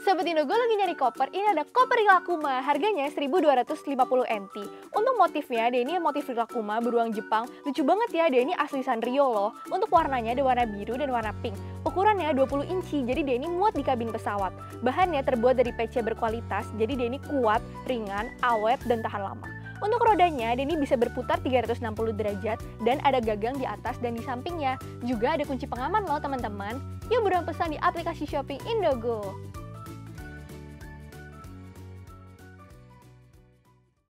Sobat Indogo lagi nyari koper, ini ada koper Rilakkuma, harganya 1.250 NT. Untuk motifnya, dia ini motif Rilakkuma beruang Jepang, lucu banget ya, dia ini asli Sanrio loh. Untuk warnanya ada warna biru dan warna pink. Ukurannya 20 inci, jadi dia ini muat di kabin pesawat. Bahannya terbuat dari PC berkualitas, jadi dia ini kuat, ringan, awet, dan tahan lama. Untuk rodanya, dia ini bisa berputar 360 derajat dan ada gagang di atas dan di sampingnya. Juga ada kunci pengaman loh teman-teman. Yuk buruan pesan di aplikasi Shopee Indogo.